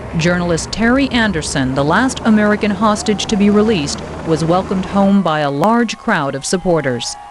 Journalist Terry Anderson, the last American hostage to be released, was welcomed home by a large crowd of supporters.